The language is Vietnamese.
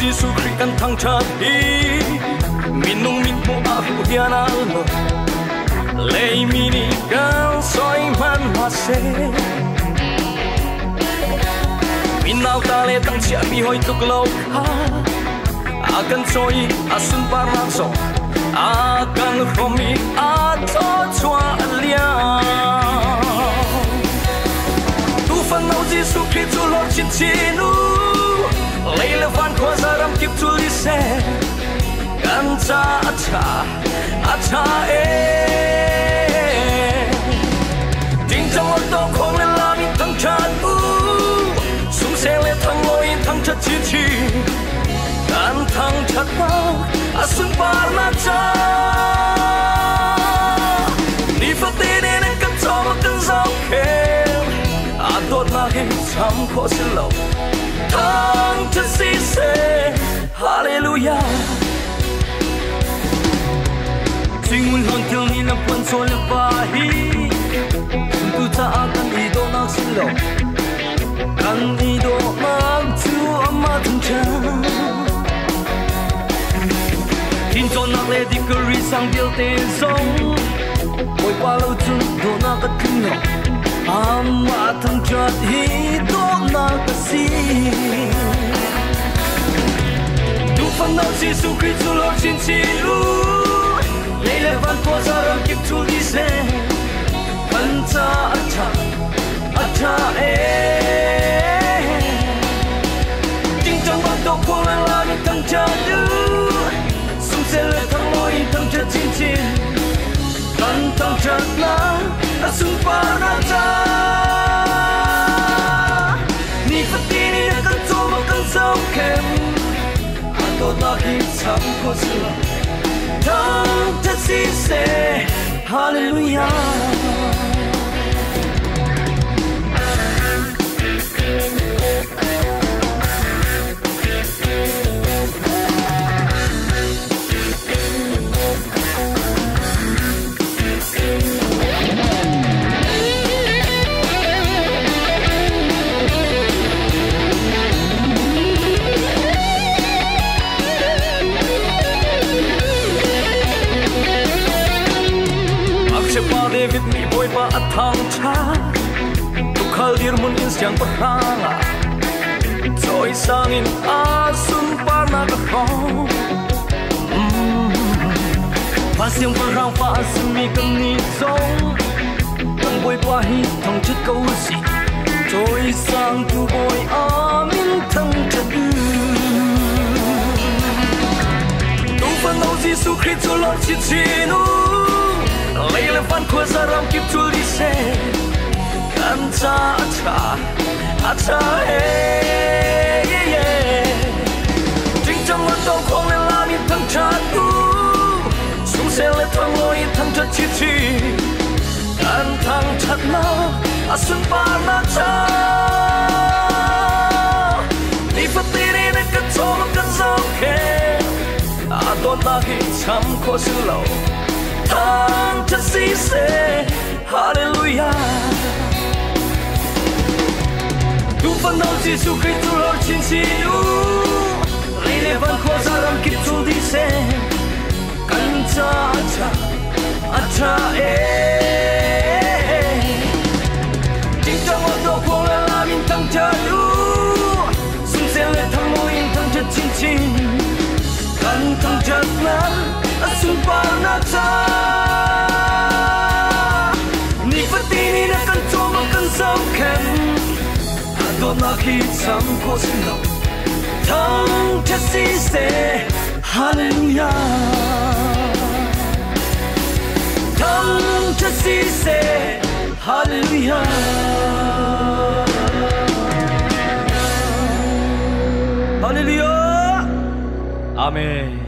Giêsu Christ kan thang chat hi minung mit mo aku hiana lo lei mini kan soi man mase minau tale tang sia mi hoi tuk lo ha akan soi asun paraso akan romi ato chua lia tu fan nau Giêsu Christ tu lo chin chinu lấy là van khoa ra ram kịp tu li se gan cha acha chính trong ô tô không lên làm in thằng chan sung xe lên thằng lôi in thằng chặt chi gan thằng chặt bao asun par na cha ni phát tiền nên cất cho mà cất dao kêu đột na khi chăm khó xin lỗi thang chân si se hallelujah chính muốn hôn thương ni nắp quân soi lập bahi tu ta akan ido nak silo kan ido nak tu ama thangcha tin cho nak le di kuri sang bil te song boy pa lo tu do nak ka kino ama thangcha hi do nak ka si phần nào Giêsu Christ tu lo chin chi lu lấy le van po za ram kip tu li se kan cha acha ting trong con to ko la ni tang cha du sum se le thang loi tang cha chin chin kan tang cha na asun pa na cha ni fati ni kan to ma kan sao kem đôi ta khi sắm có sự thang chất si se hallelujah David mi boy ba athang cha tu khal dir mun in siang paranga choi sang in asun parna ka khong pa siang parang pa asun mi kam ni song kan boy pa hi thong chit câu si choi sang tu boy amin thang cha tu fan nau Giêsu Christ tu lo chi chinu lấy lên van khoa ra ram kịp tu li se kan cha acha chính trong ngọn tàu không lên làm in thằng cha sung xe lên thằng lôi thằng chặt chi kan thằng chặt na asun pa na cha ni phát tiền nên cất cho mà cất dao khe đôi ta khi chăm khó xử lâu thang chất si se hallelujah tu phần nào Giêsu Christ tu lo chin chi lu lấy le van khoa ra ram kip tu di se kan cha acha chính trong ô tô không là làm in thang cha lu sung xe le thang môi in thang chất chin kan thang chất na asun pa na cha ni fati ni na kan cho ma kan sao khen do na khi sam ko sin lo thang cha si se hallelujah thang cha si se hallelujah hallelujah amen.